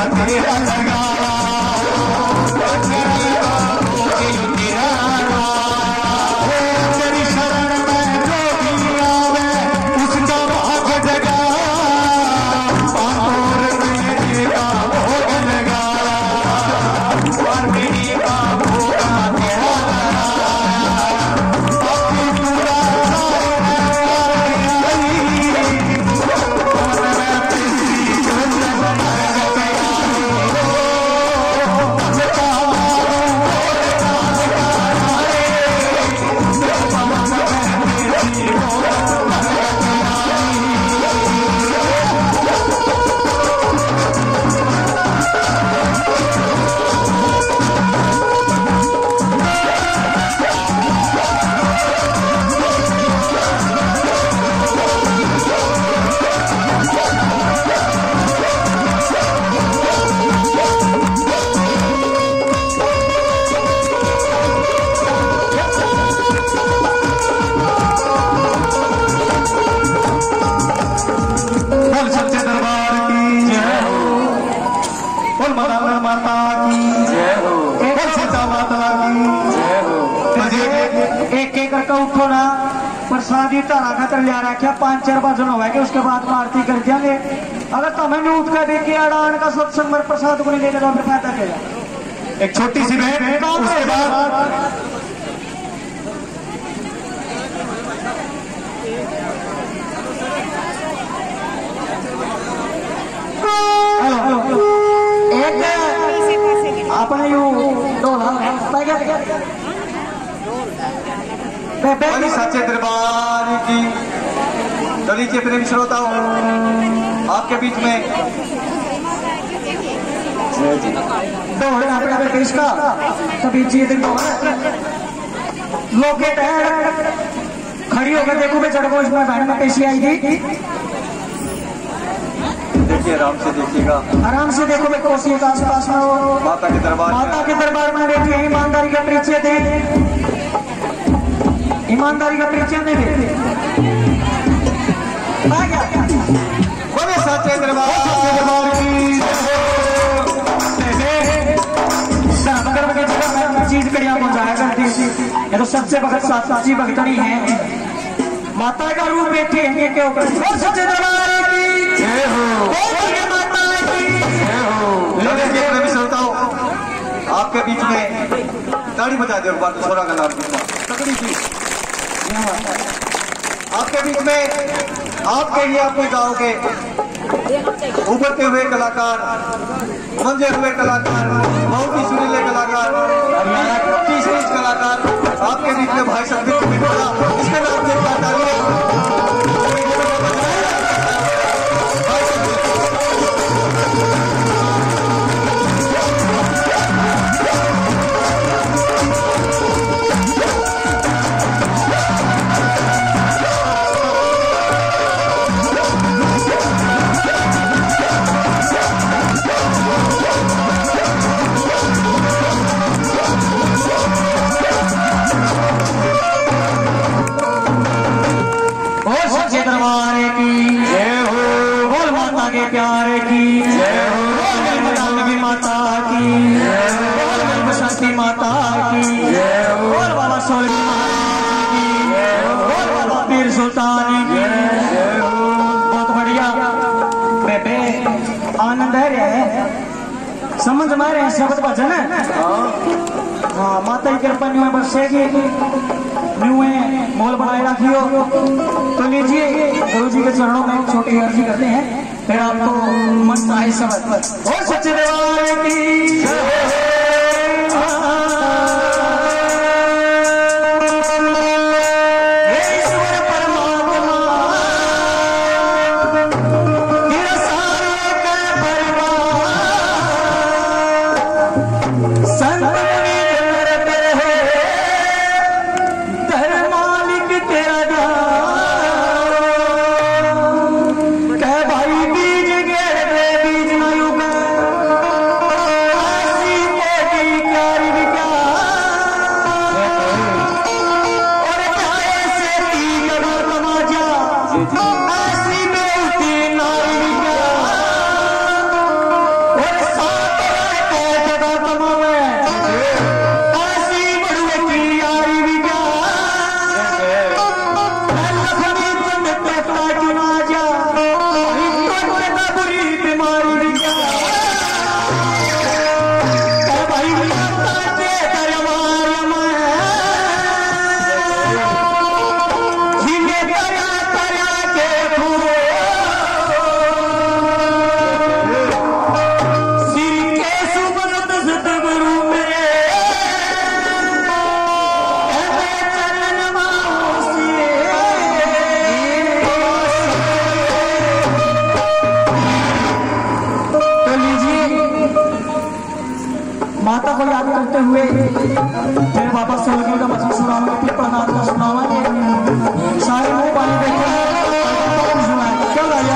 तेरा लगा तेरी शरण में जो भी आवे उसका भाग जगा और मेरे का भोग लगा और मेरी का भोग तेरा उठो ना प्रसादी तारा खातर लिया रखा 5-4 बार सुना हुआ है कि उसके बाद आरती कर देंगे। अगर तुम्हें नहीं उठ कर देखिए अड़ान का सत्संग में प्रसाद को नहीं लेने का फायदा क्या। एक छोटी सी भेंट उसके बाद एक अपने यू सच्चे दरबार की दलीचे प्रेम श्रोताओं आपके बीच में कभी जीत लोग खड़ी होकर देखो मैं चढ़को इसमें बहन में पेशी आई थी। देखिए आराम से देखिएगा, आराम से देखो मैं कोसी के आसपास में हो माता के दरबार में बैठी है। ईमानदारी का परिचय दे, ईमानदारी का परिचय दे बोले सच्चे दरबार की चीज कड़िया पहुंचाया करती ये तो सबसे भगत साची भगतनी है। माता का रूप बैठे हैं क्यों सच्चे दरबार की जय हो, माता की आपके बीच में ताड़ी बजा दो बात छोरा का नाम तकड़ी थी आपके बीच में आपके लिए अपने गांव के उभरते हुए कलाकार, मंजे हुए कलाकार, बहुत ही सुरीले कलाकार, तीसरे कलाकार आपके बीच में भाई संदीप इसके नाम से प्यारे की जय हो, की माता की जय हो, बसंती माता की जय हो, बाबा सोलगी माता की जय हो, बाबा पीर सुल्तानी की जय हो। बहुत बढ़िया बेबे आनंद है समझ में रहे शब्द भजन है। हाँ माता की कृपा न्यू बरसेगी, न्यू मोल बनाए रखियो। तो लीजिए गुरु जी के चरणों में छोटी अर्जी करते हैं फिर आपको मस्त आए शब्द और सच्चे दरबार की हुए फिर वापस सोलगी का भजन सुनाओगे, फिर प्रहलाद का सुनाओगे। सारे मुंह पानी देखे सुनाए क्यों राजा।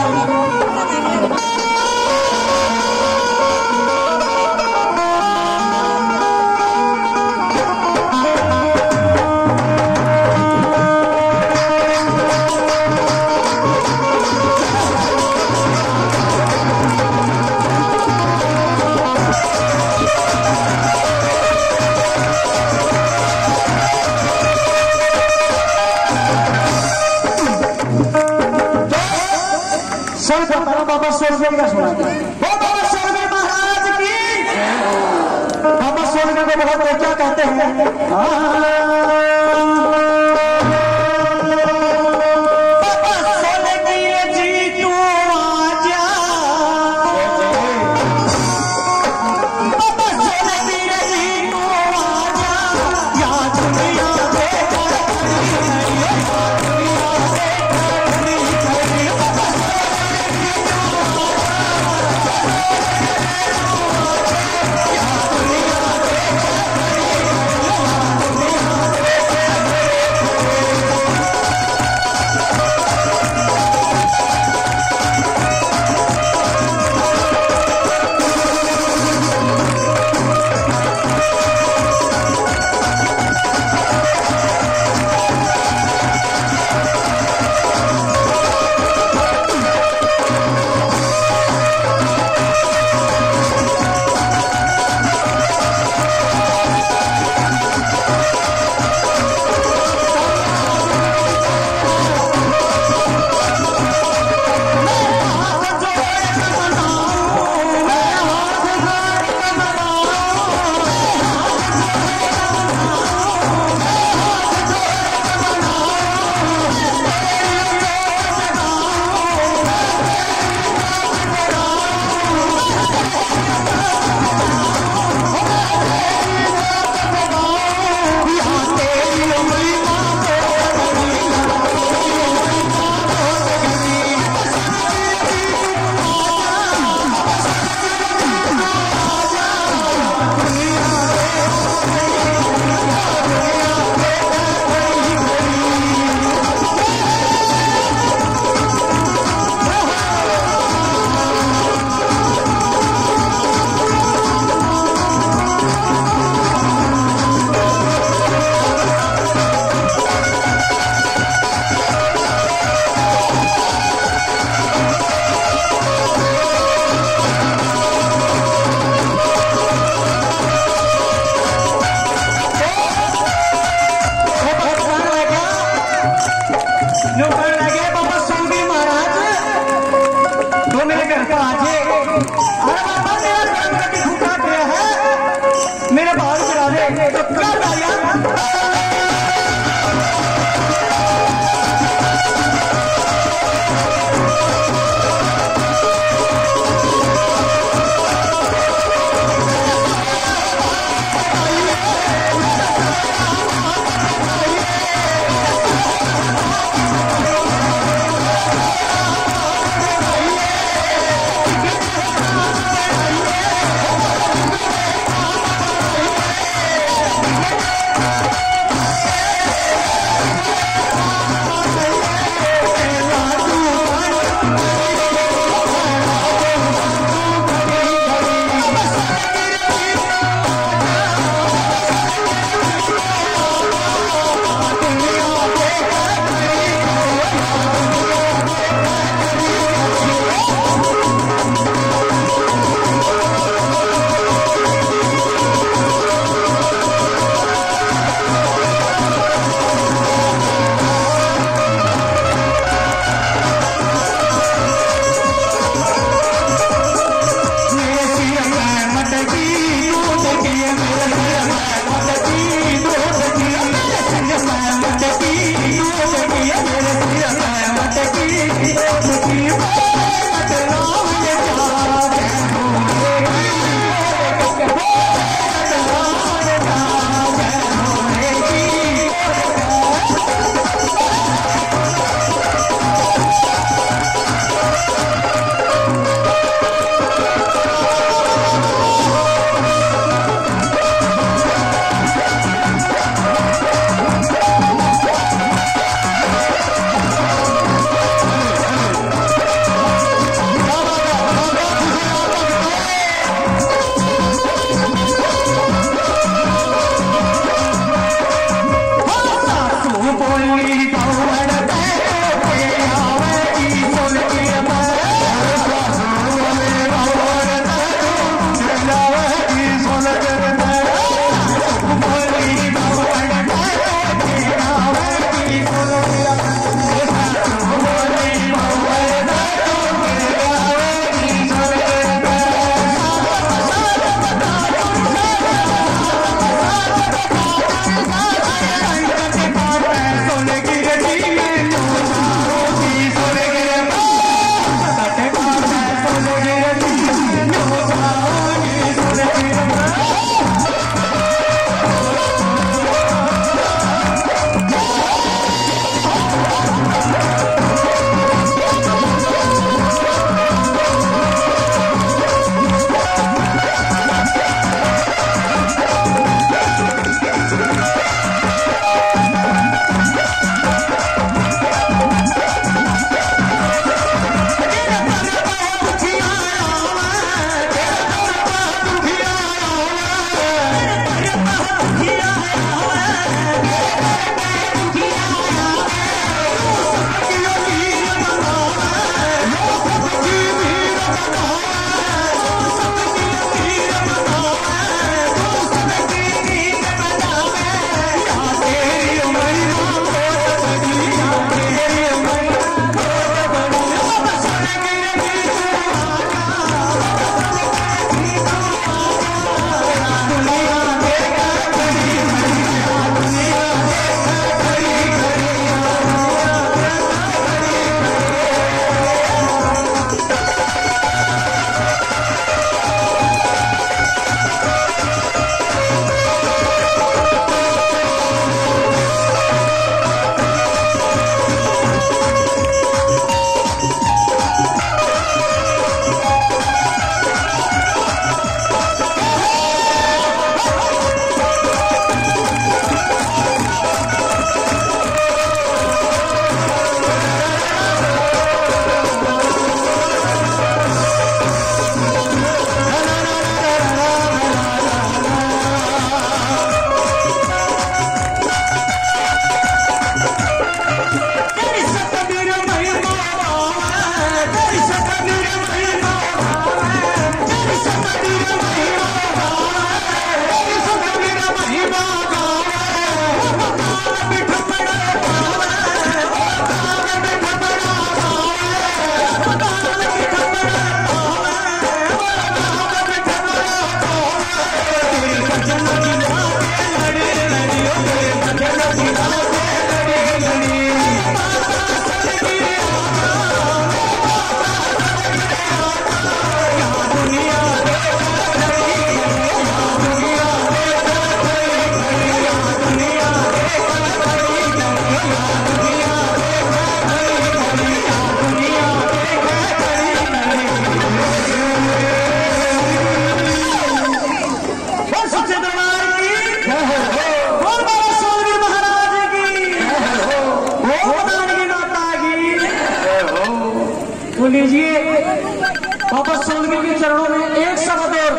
बाबा सोलगिर के चरणों में एक शब्द और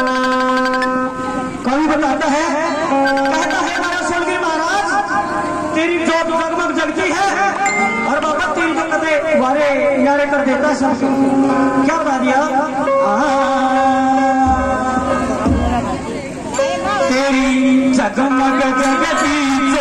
कवि बताता है, कहता है हमारा सोलगिर महाराज तेरी जोत जगमग जगती है और बाबा तेरी बरकतें वारे यारे कर देता है सब। क्या बता दिया? तेरी जगमग जगती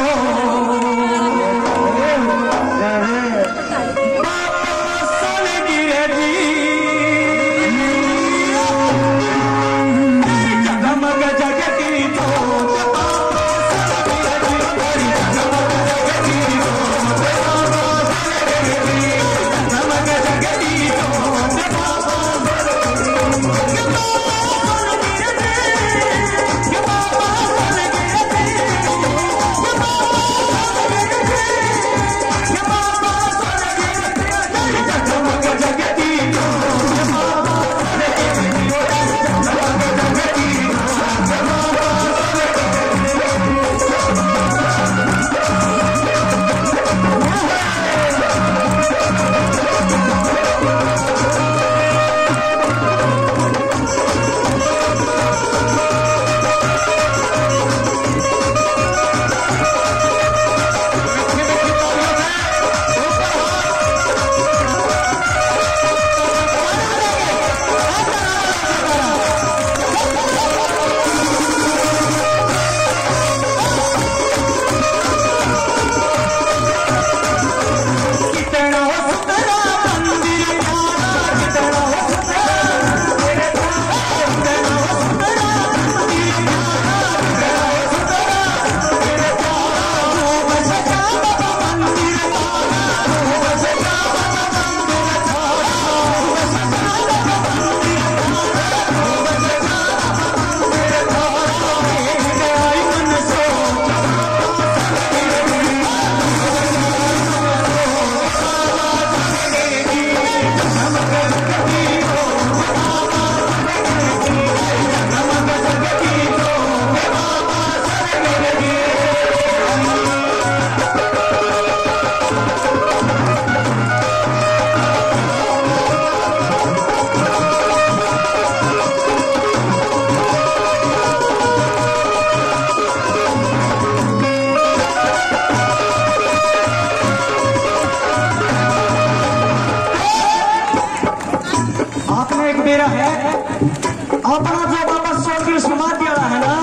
अपना जो बाबा सोलगिर समाधि वाला है ना,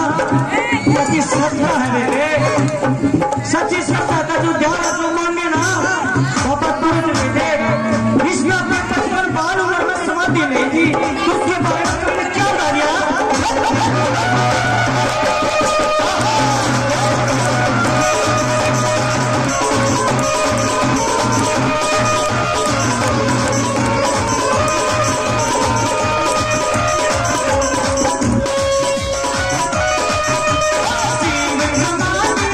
ये श्रद्धा है बेटे, सच्ची श्रद्धा का जो ध्यान जो मांगे ना बाबा तुरंत दे दे। इसमें अपने 55 बाल उम्र में समाधि नहीं थी, उसके बारे में तुमने क्या बता दिया? Come on.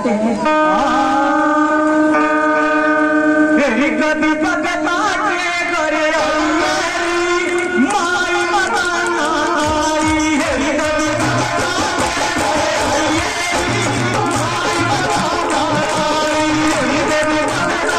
गाते हैं गति पकता के करे माई मदाना आई है गति पकता माई मदाना आई है गति पकता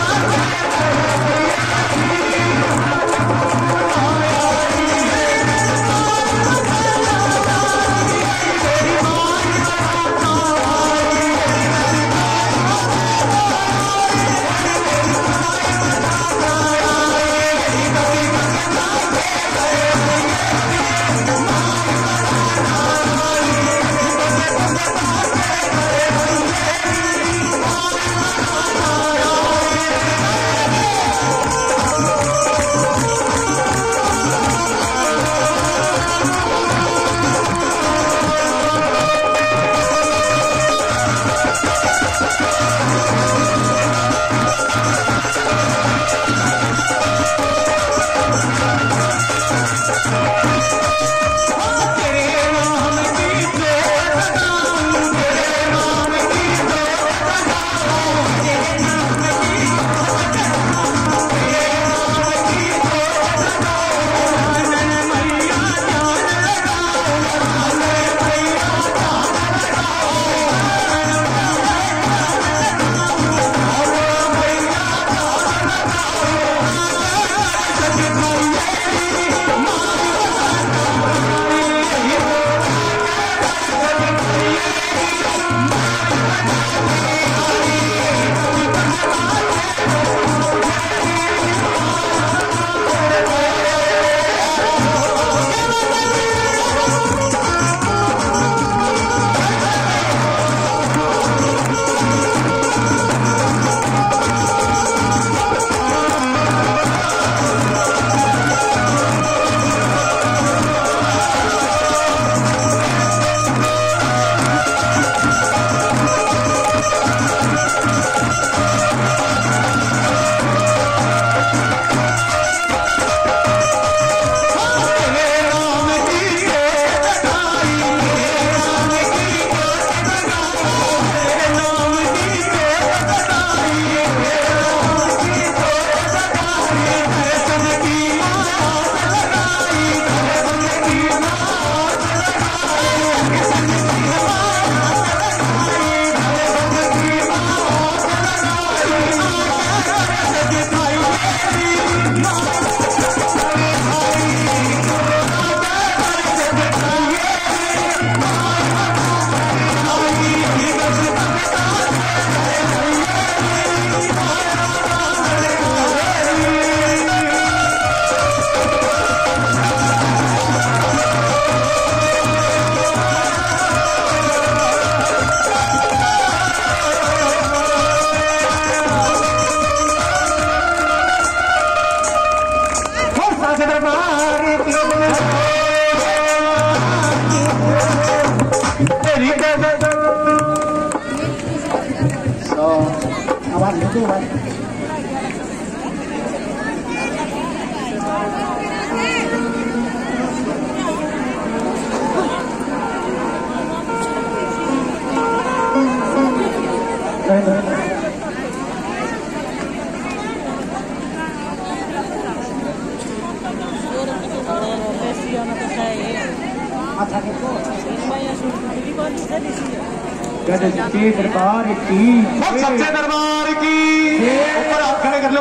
दरबार की सच्चे दरबार की ऊपर हाथ खड़े कर लो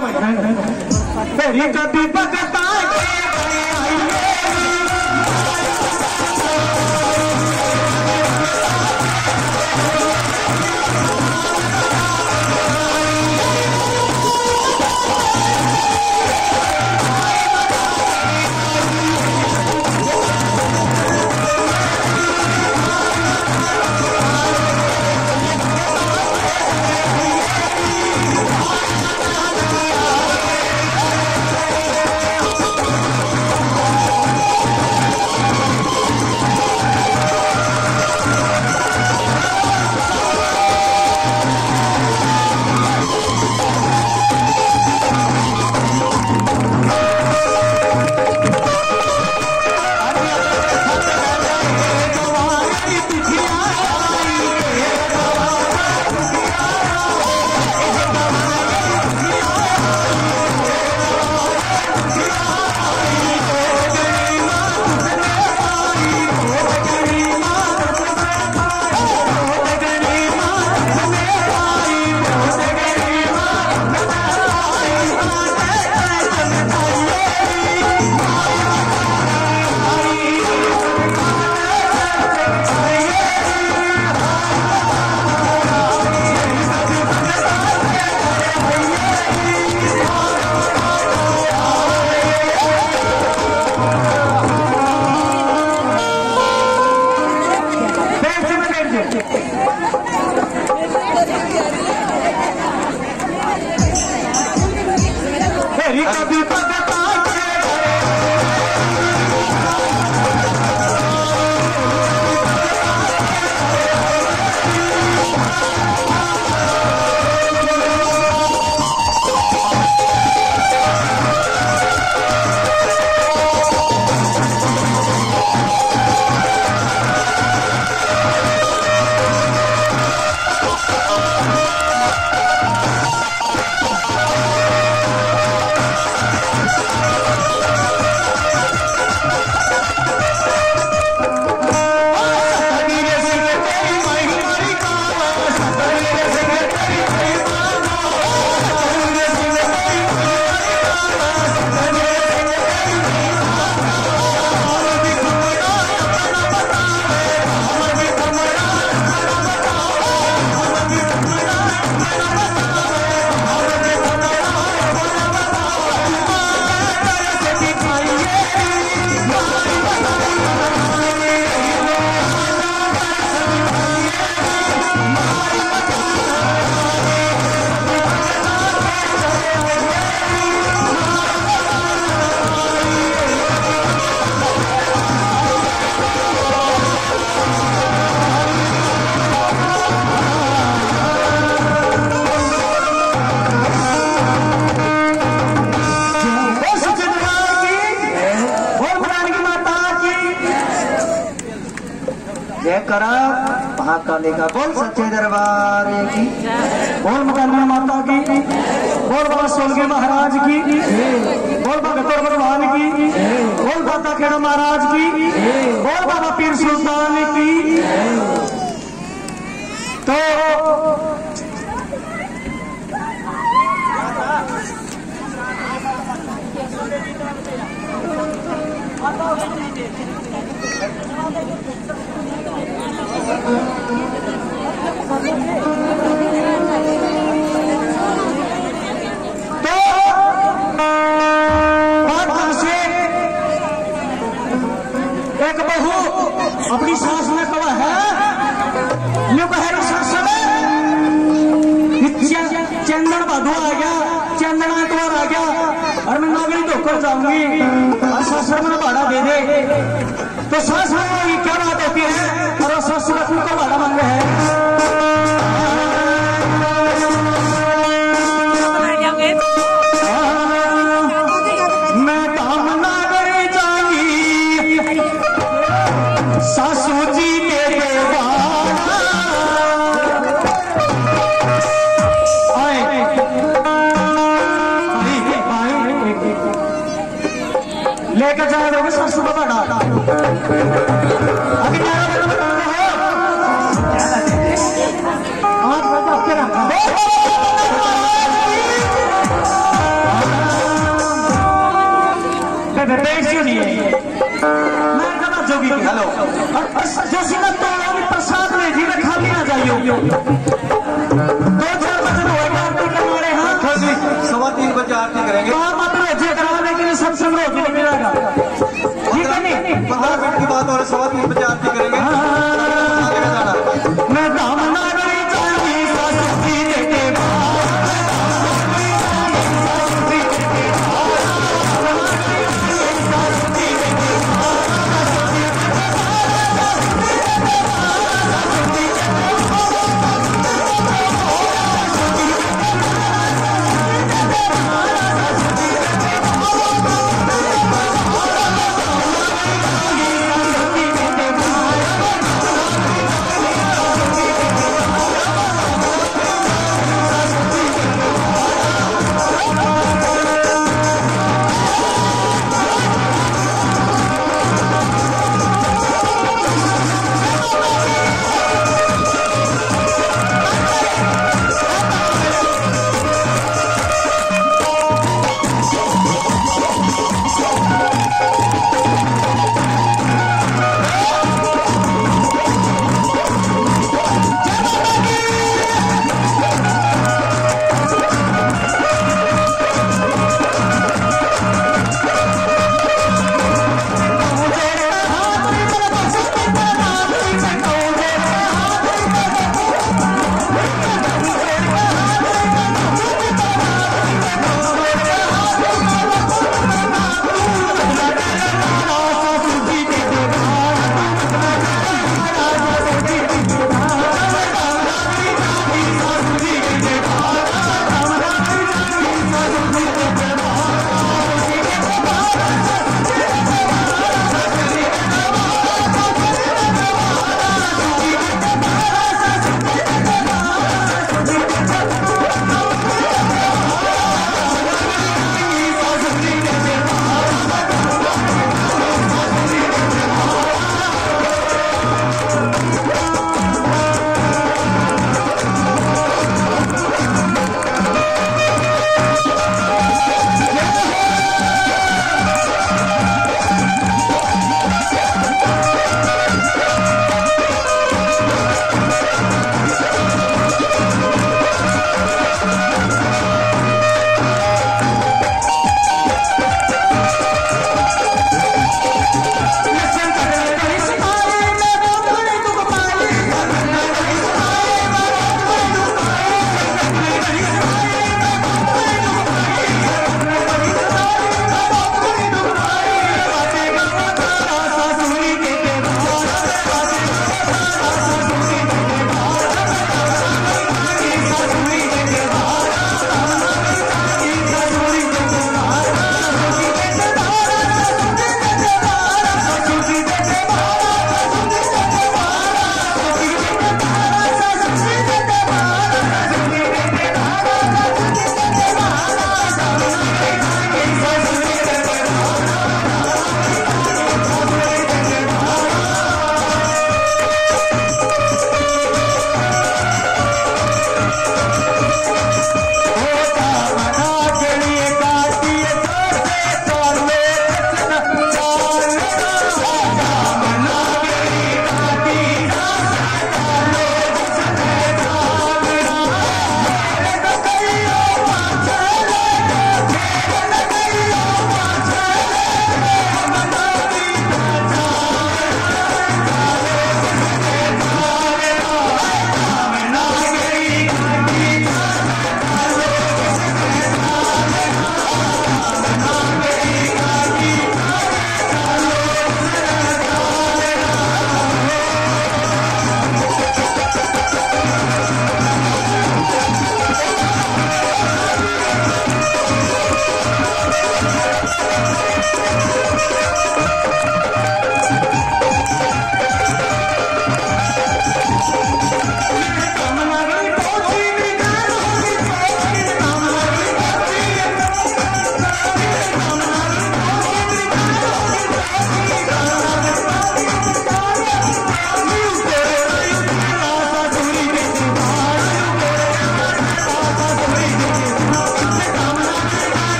भाई मेरी कभी पकता कभी भगता करा महाकाली का बोल सच्चे दरबार की, बोल मुकालिनी माता की, बोल बाबा सोलगी महाराज की, बोल भगतौर भगवान की, बोल बाबा खेड़ा महाराज की, बोल बाबा पीर सुल्तान की। तो एक बहू अपनी सास में कहा है यो कह सास चंदन भादु आ गया, चंदन एतवार आ गया और मैं नौकरी धोकर जाऊंगी और ससुर में भाड़ा दे दे। तो सास में क्या बात होती है और ससुर को भाड़ा मांग रहे हैं। लेकर जा रहे हो सासू का भाड़ा अभी हेलो प्रसाद में जी में खाली ना जाइयो 2-4 बजे होगा हमारे यहाँ 3:15 बजे आरती करेंगे। कराने के लिए सत्संग रोटी मिलेगा, ठीक है नहीं 15 मिनट की बात और 3:15 बजे आरती करेंगे। मैं दामना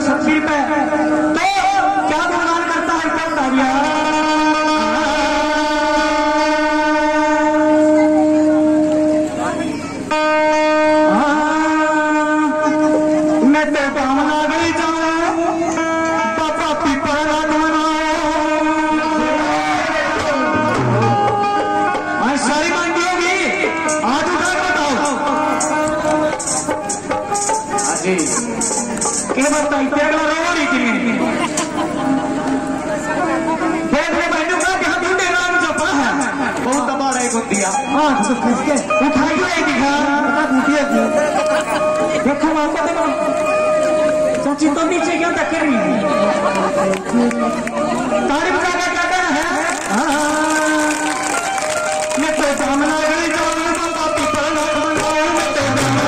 170 रुपए। तो क्या गुणगान करता है, क्या बता दिया? मैं तो कामना गई जाऊं पापा पीपरा सारी मांगी होगी, आज उठा के बताओ। जी क्या बताई तेरा रो रही थी बहनों का क्या ढूंढे नाम जपा है बहुत दबा रहे को दिया। हाँ तो किसके उठाई हुई दिखा देखो आपको देखो चाची तो नीचे क्यों तक रही तारीफ का क्या कहना है? मैं तो सामना गई जाऊं बाबा पीपल ना बनाऊं मैं तो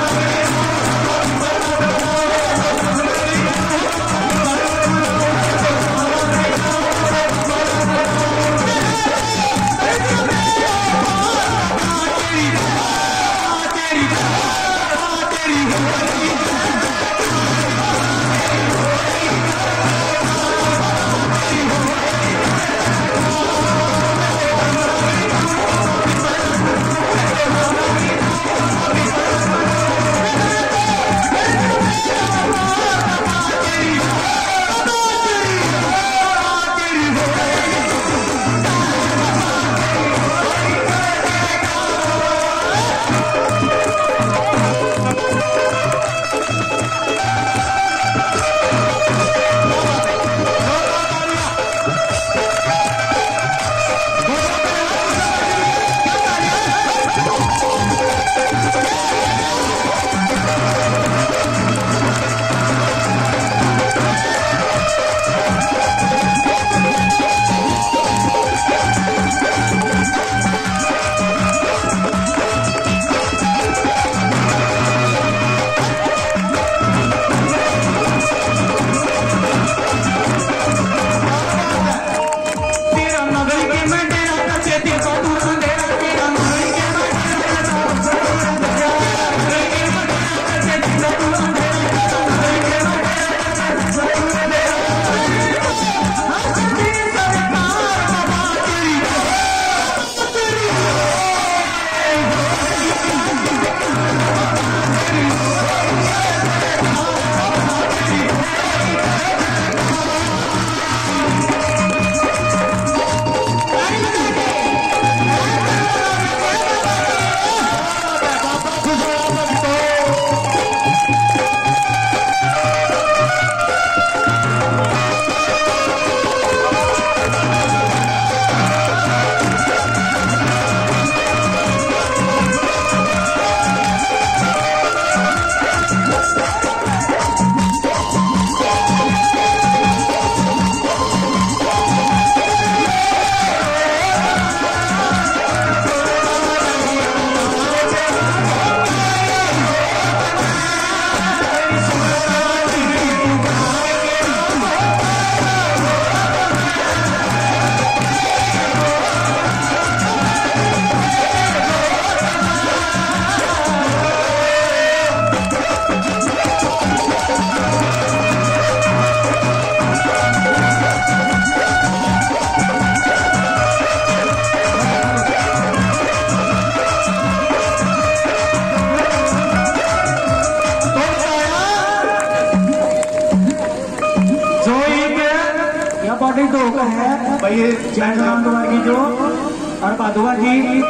भाई जयराम की जो और बादुआ जी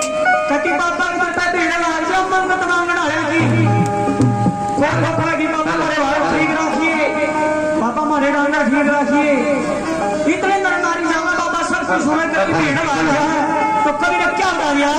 कटी पापा के पता देने लाग जा मंगत मांगण आया जी कोई पापा की पापा हमारे वाल ठीक रखिए पापा हमारे डांडा ठीक रखिए इतने नर नारी जावा बाबा सब कुछ सुने करके देने लाग है तो कभी ने क्या बता दिया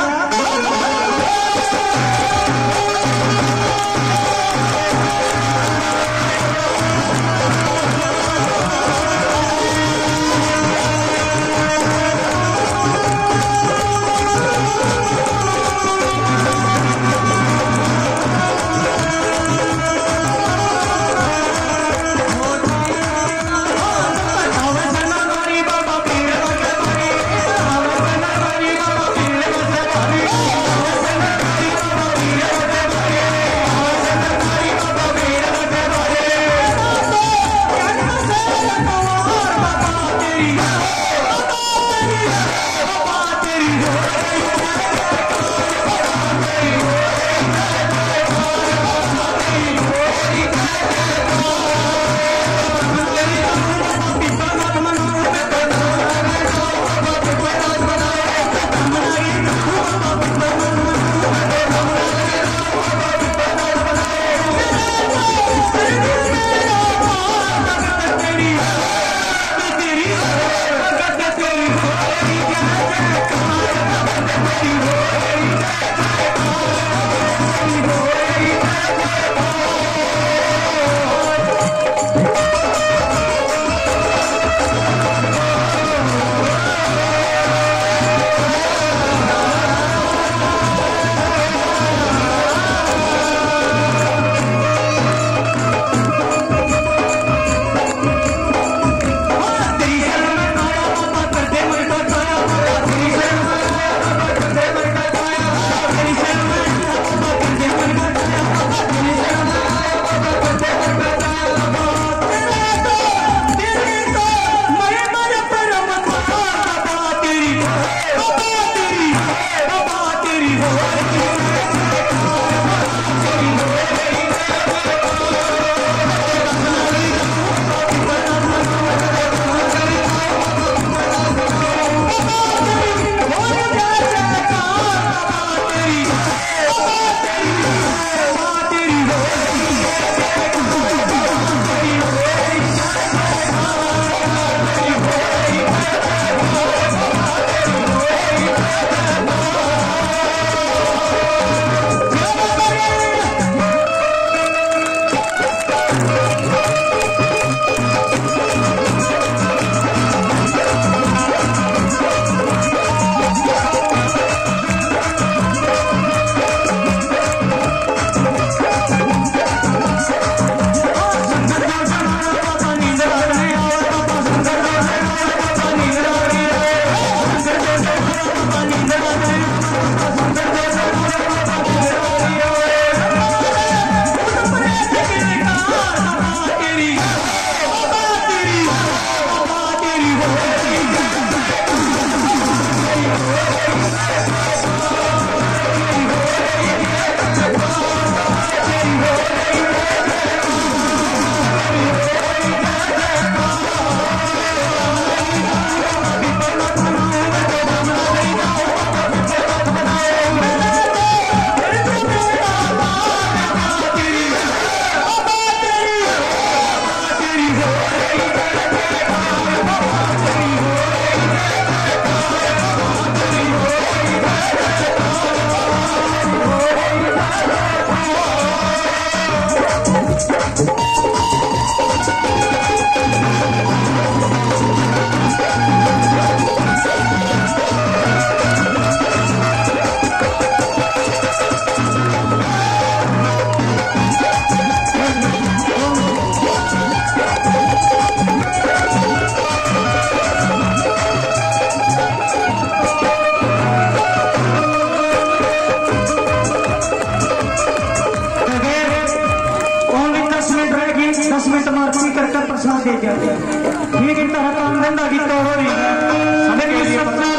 ठीक इन तरह काम धंधा की तो हो रही है हमें भी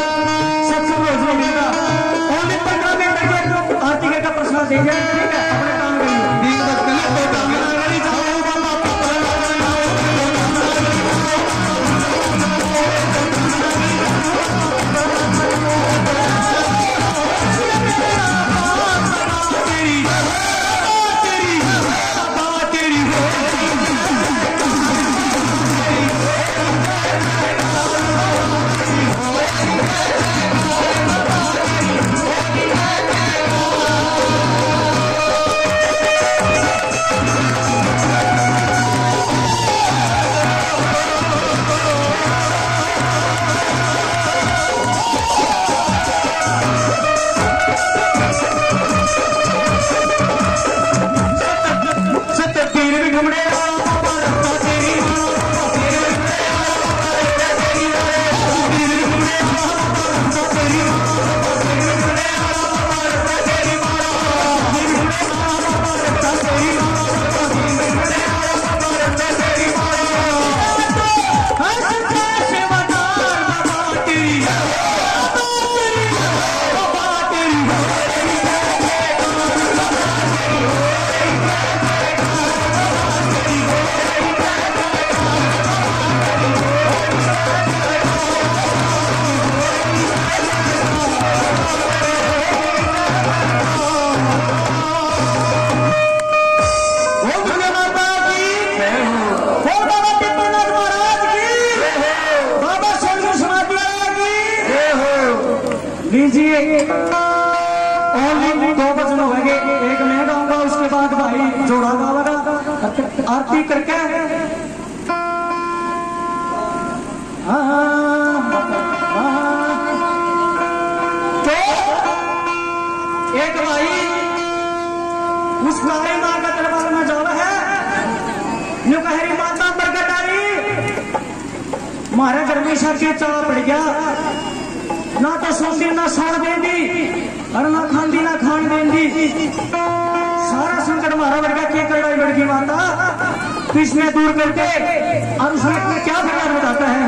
सबसे रोज मिलेगा ओनली 15 मिनट आरती का प्रसाद दे जाए ठीक है अपने काम करिए लीजिए ओनली 2 भजन होंगे एक मैं गाऊंगा उसके बाद भाई जोड़ा गावेगा आरती करके मारे घर में शादी चाला पड़ गया ना तो सोती ना सौन देंदी और ना खांदी ना खान देंदी सारा संकट मारा बढ़ गया क्या कर रही बड़की माता किसने दूर करके और उसमें क्या प्रकार बताता है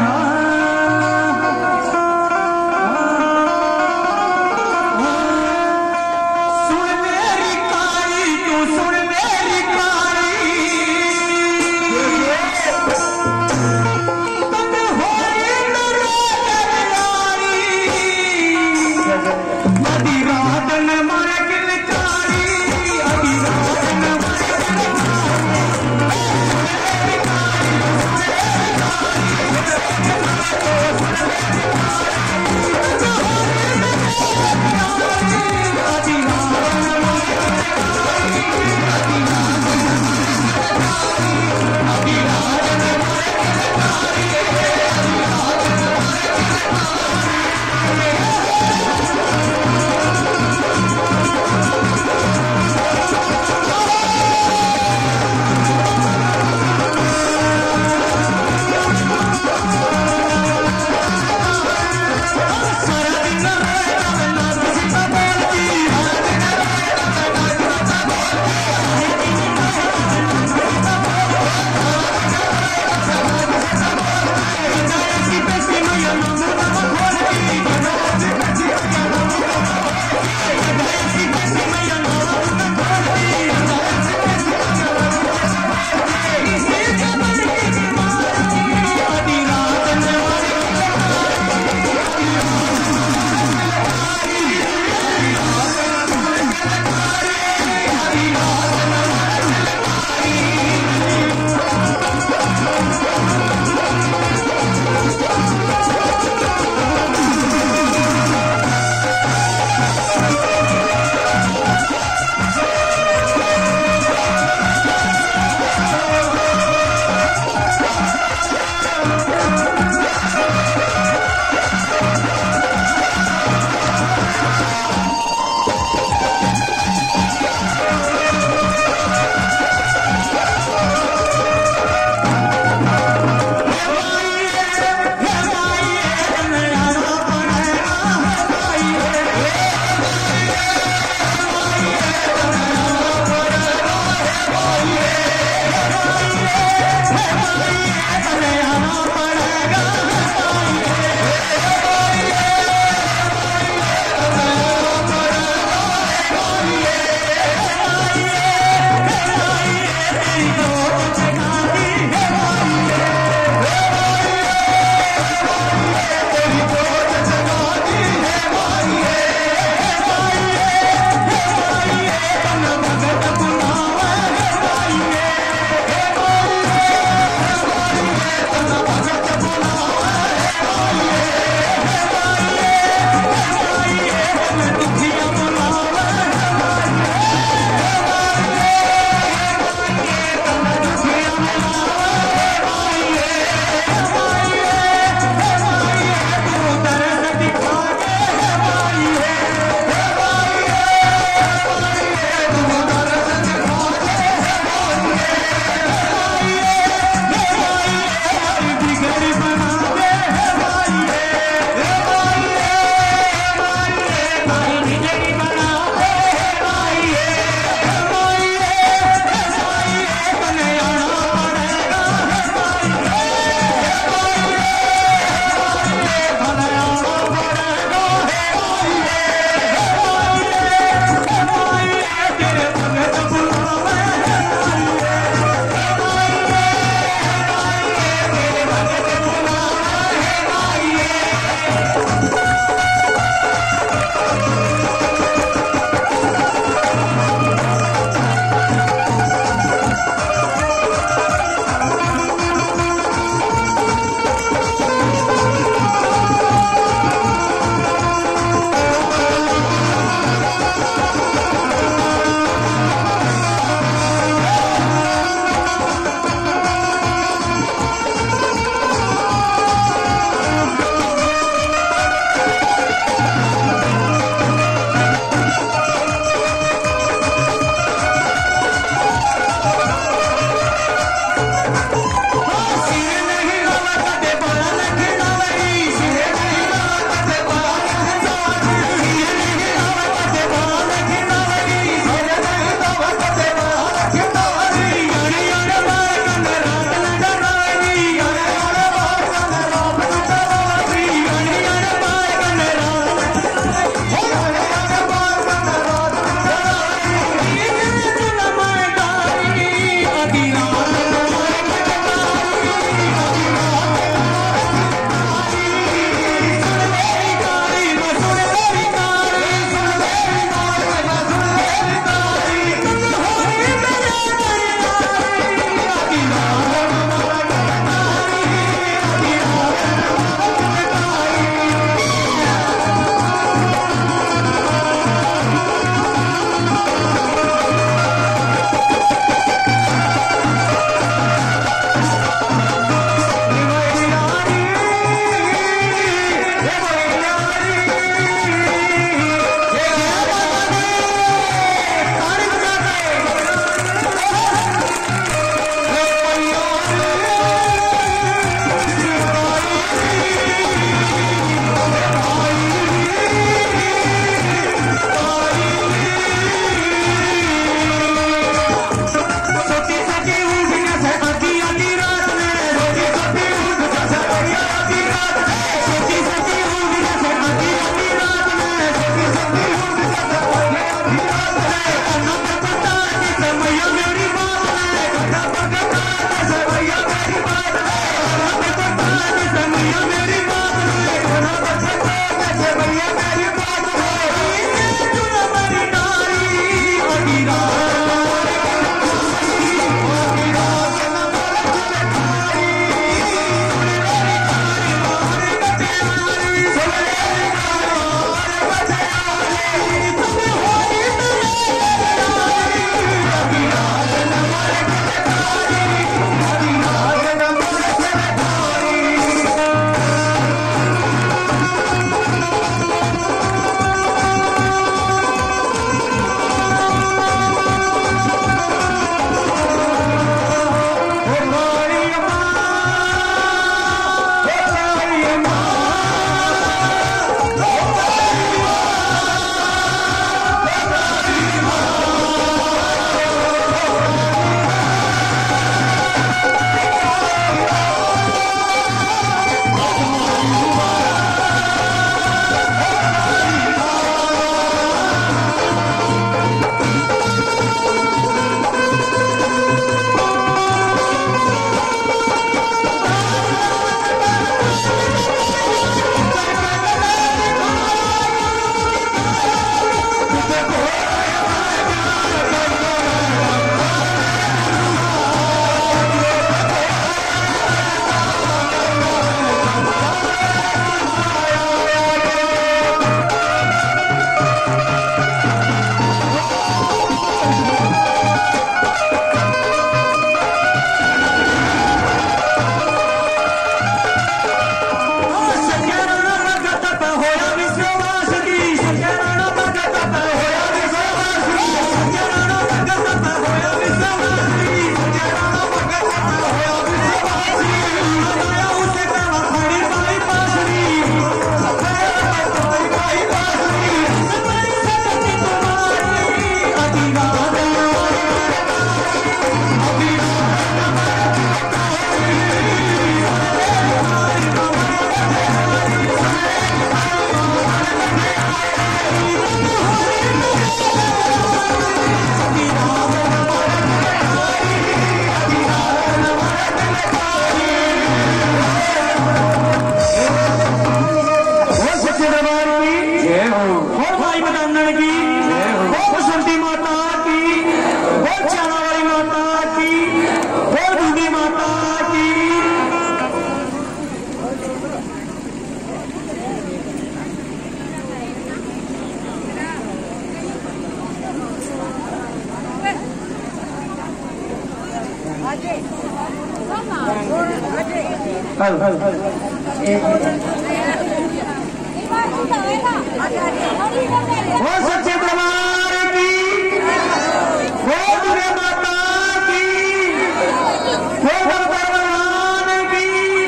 वो सच्चे दरबार की, वो दुर्गा माता की, वो भगवान की।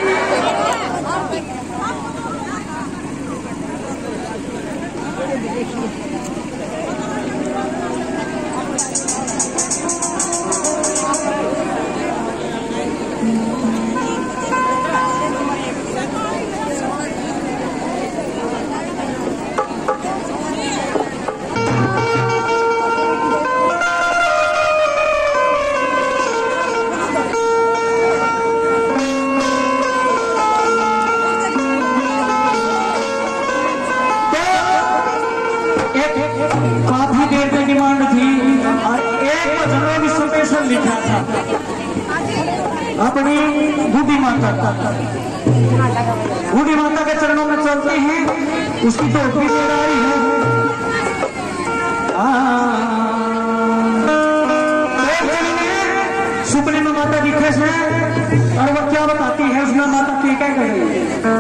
काफी देर में डिमांड थी और एक भजनों की स्पेशल लिखा था अपनी बूढ़ी माता का। बूढ़ी माता के चरणों में चलते हैं, उसकी तो भी दे रही है। सुपने में माता दिखे से और वह क्या बताती है, उसमें माता क्या कर रही है।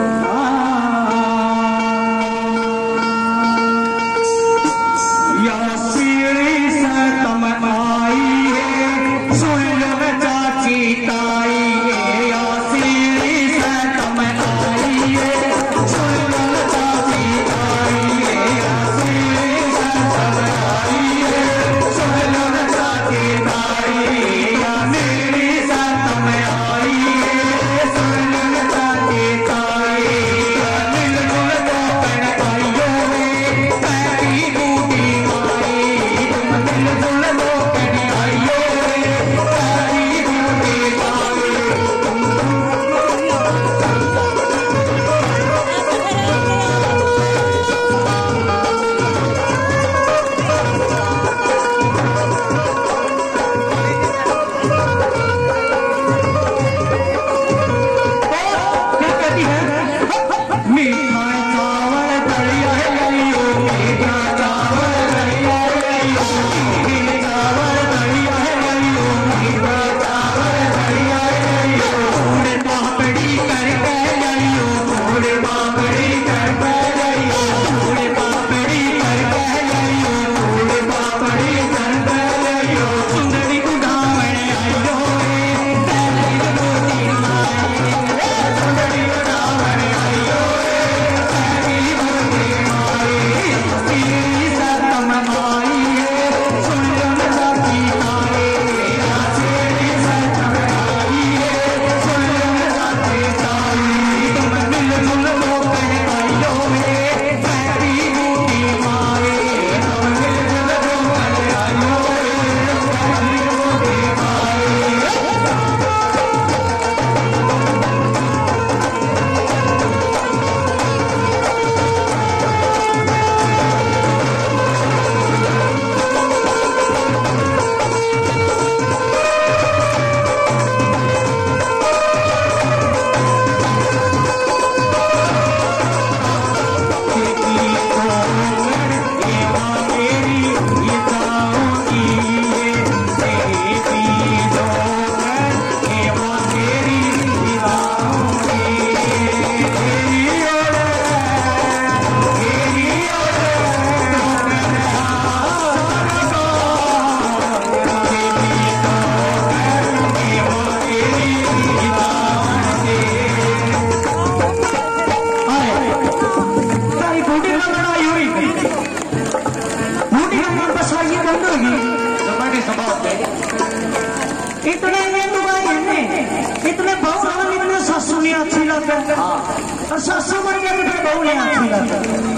और सासू मर गया तो फिर बहू नहीं अच्छी लगता।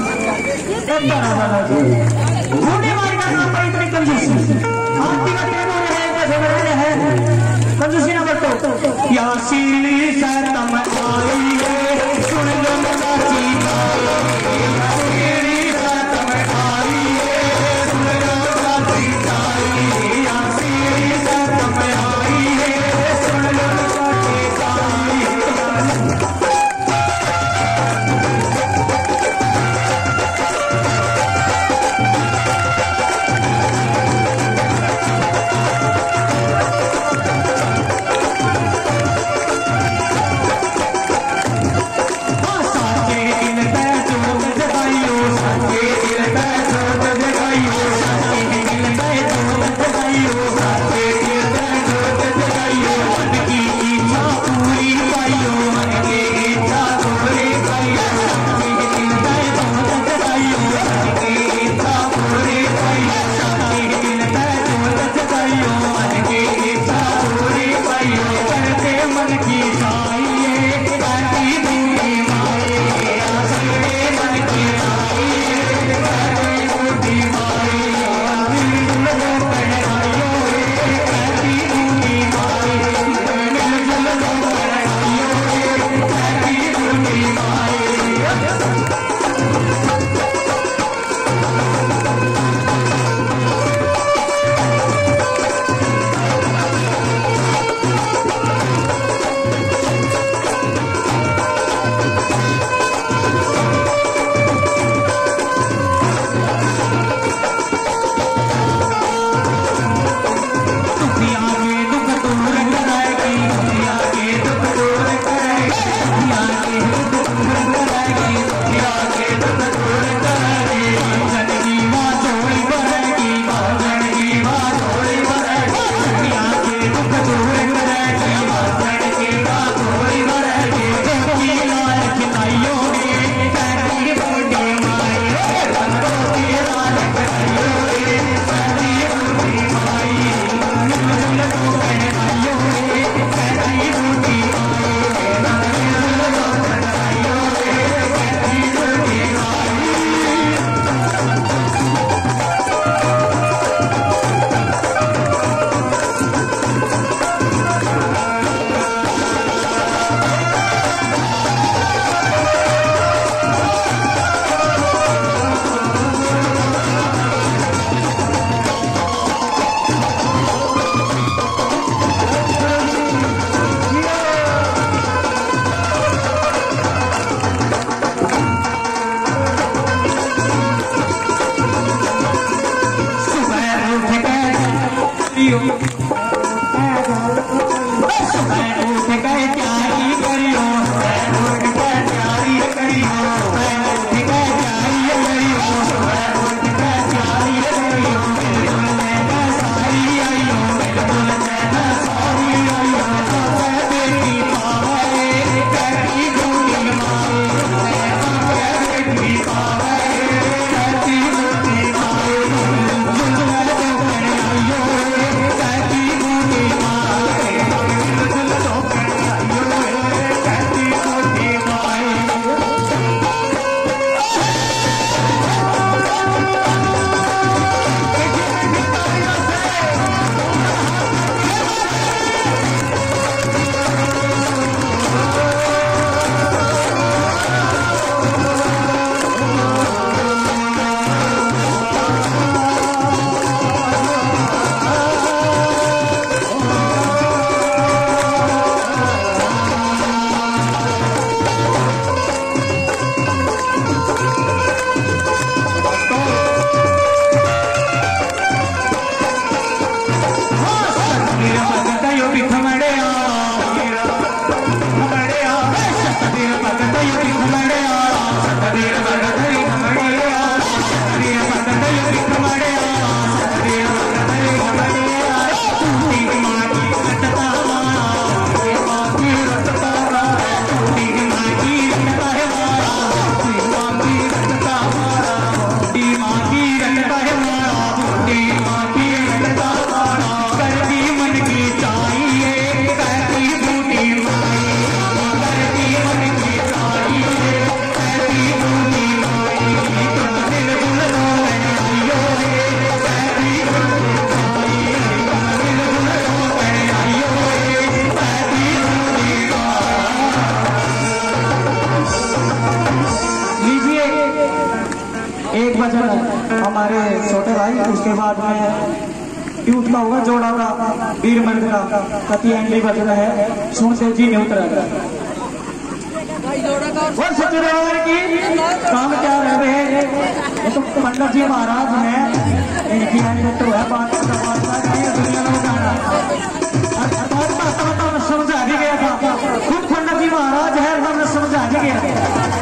बूढ़ी मारी का नाम पर इतनी कंजूसी आपकी है कंजूसी ना बरतो। या सीली सतम आई है सुन लो मेरा चीता, या सीली सतम आई है सुन लो मेरा चीता, या सीली सतम आई है सुन लो मेरा चीता। भजन हमारे छोटे भाई, उसके बाद में यूथ का होगा जोड़ा का वीर मंद का कति एंडी भजन है, सुनते जी नहीं उतरा और सच्चे दरबार की काम क्या रहे। ये तो पंडित जी महाराज हैं, इनकी तो है बात दुनिया में गाना समझा भी गया था, खुद पंडित जी महाराज है, हमने समझा भी गया था।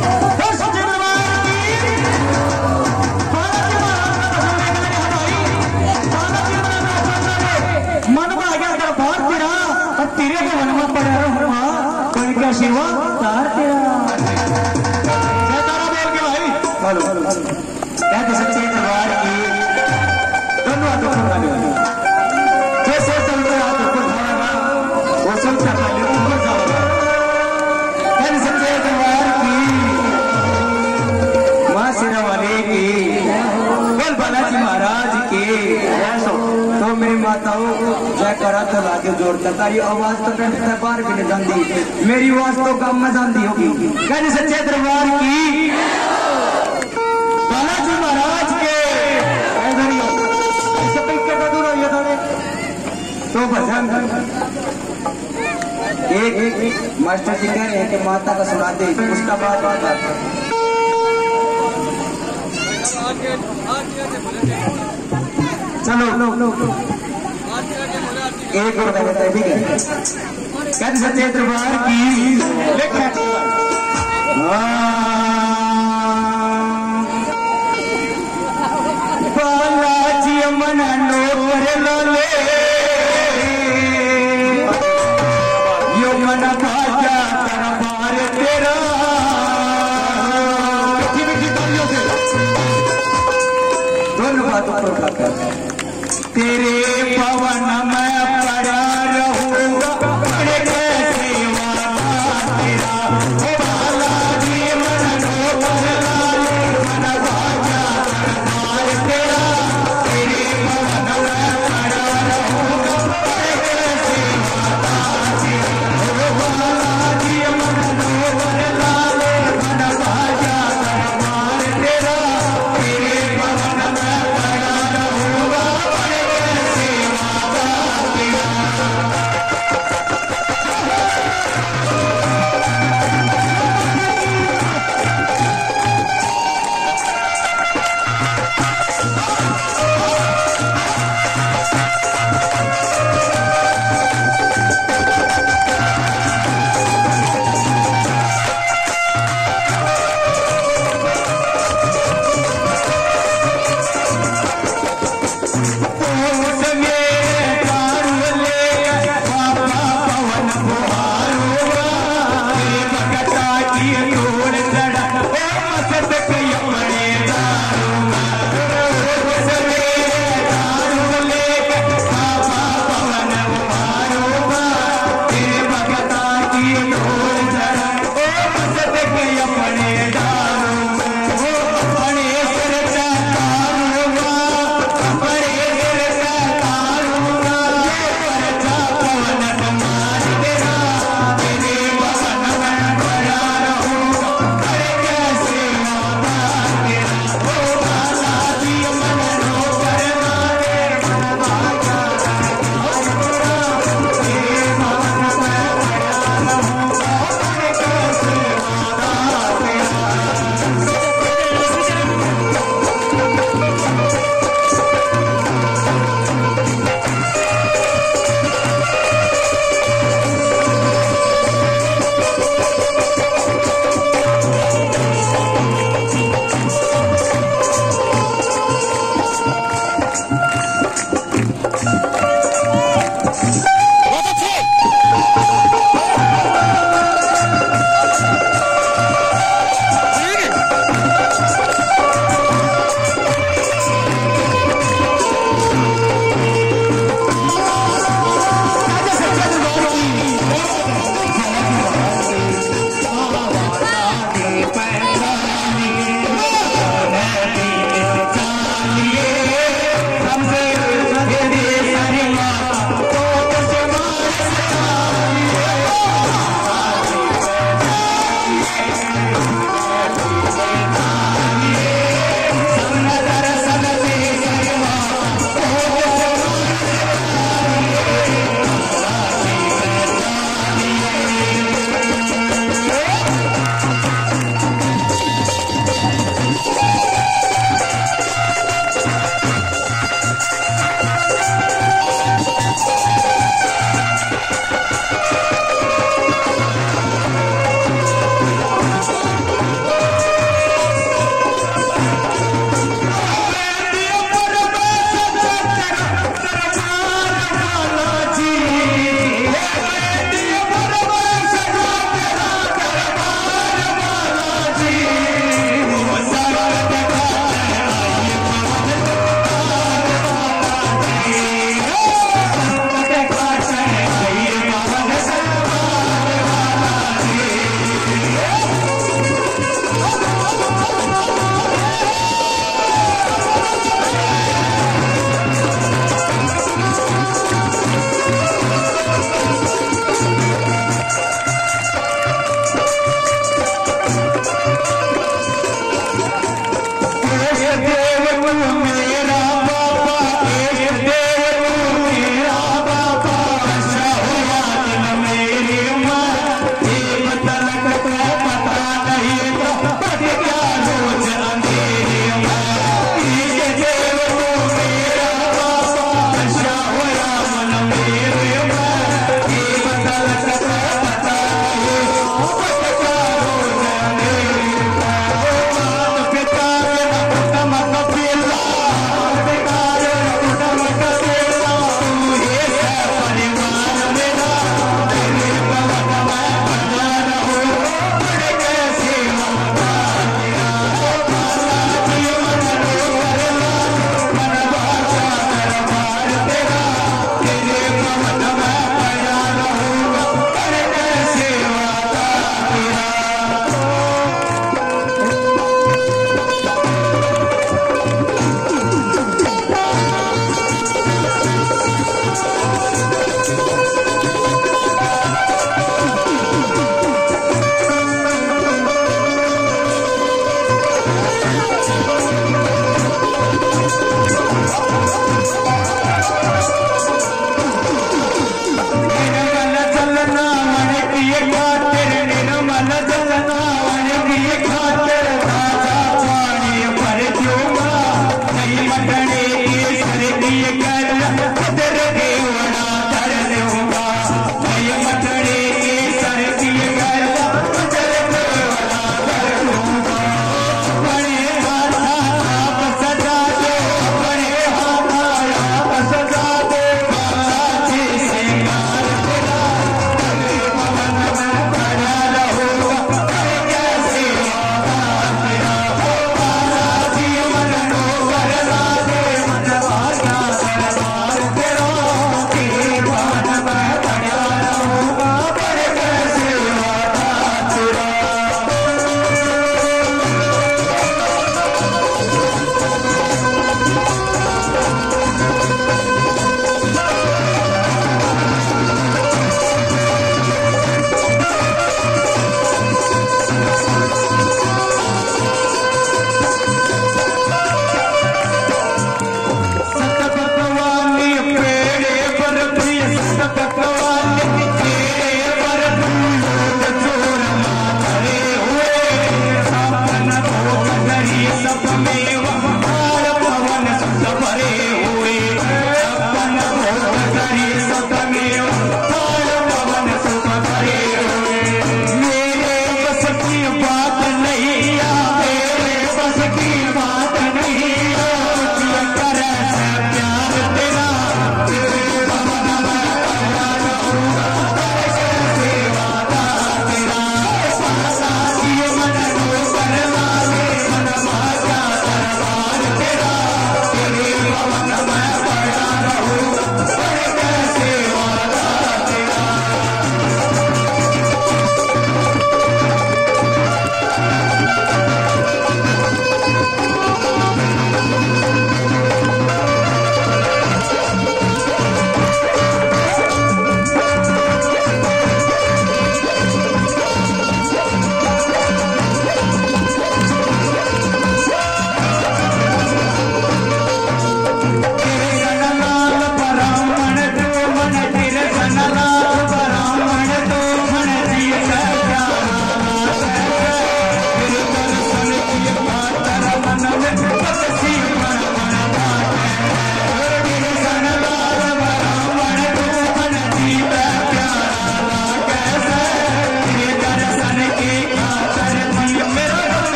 मन में आ गया दरबार तेरा, अब तेरे को मन में पड़ा रहूंगा कोई क्या शिवा तार तेरा। बोल के भाई कहते सच्चे दरबार की दोनों हाथों को उठा लो, जैसे चल रहा हाथ ऊपर उठाना वो सब चढ़ा लो ऊपर जाओगा। कहते सच्चे दरबार की मां शेरा वाले की बोल बालाजी महाराज की। तो मेरी माताओं जय करा तो लाके जोड़ तारी आवाज तो बाहर भी नहीं जाती, मेरी आवाज तो कम में जाती होगी। कहते सच्चे दरबार की बालाजी महाराज के तो भजन एक मास्टर जी कह रहे हैं कि माता का सुना दे, उसका बाद चलो एक और कहता है, ठीक है। कहते सच्चे दरबार की बालाजी मना नो करे लोले यो मना भाजा दरबार तेरा। दोनों बातों पर खाकर तेरे पवन में पड़ा रहूंगा, कैसे वादा तेरा बालाजी मना नो करे लोले मना भाजा दरबार तेरा। तेरे पवन में पड़ा रहूंगा, कैसे वादा तेरा बालाजी मना नो करे लोले मना भाजा दरबार तेरा। तेरे पवन में पड़ा रहूंगा, कैसे वादा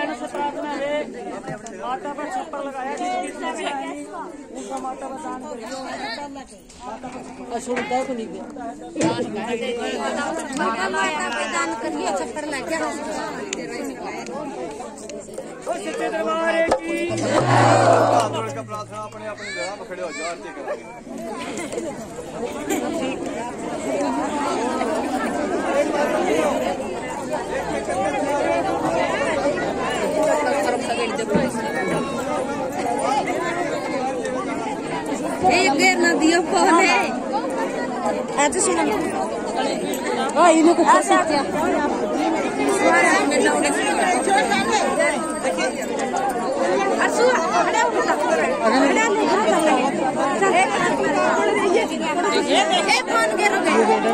से प्रार्थना है माता पर छप्पर लगाया उनका माता पर दान करिए छप्पर लगा सच्चे दरबार की प्रार्थना अपने अपनी जगह पर खड़े हो जाओ आरती करेंगे एक देर ना दियो फोन है आज सुनो हां इन्हें को कैसे किया असु खड़ा हो ये फोन के रुके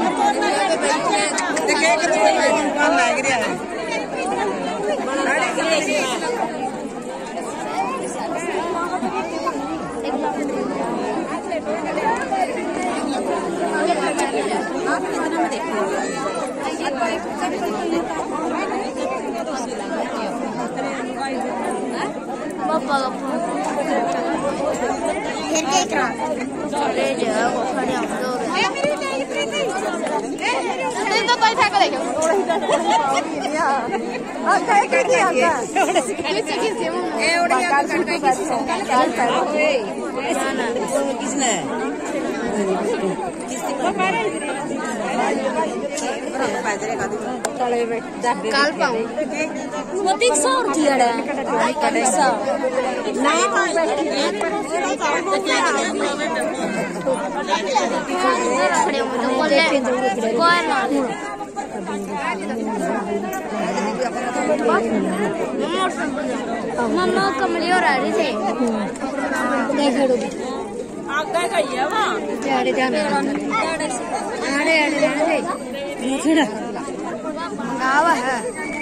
देखे कि फोन लग रहा है Bapak काल पाऊँ मोती सौर दिया है मम्मा कमली और आ रही थे आगे गई है वहाँ आवा है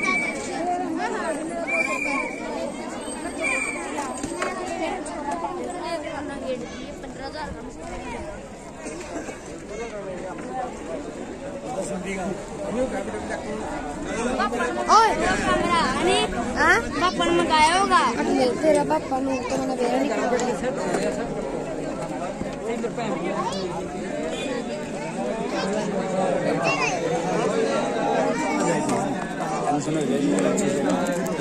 बापा ने मंगाया होगा तेरा बापा ने तो मैंने बेरा नहीं सुनो